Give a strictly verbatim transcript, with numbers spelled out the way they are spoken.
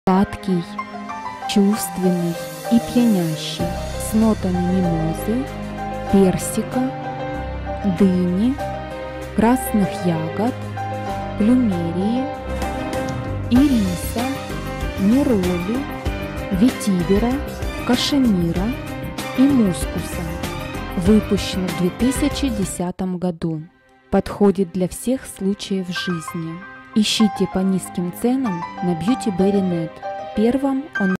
Сладкий, чувственный и пьянящий, с нотами мимозы, персика, дыни, красных ягод, плюмерии, ириса, нероли, ветивера, кашемира и мускуса. Выпущен в две тысячи десятом году. Подходит для всех случаев жизни. Ищите по низким ценам на бьюти берри точка нет, первом онлайн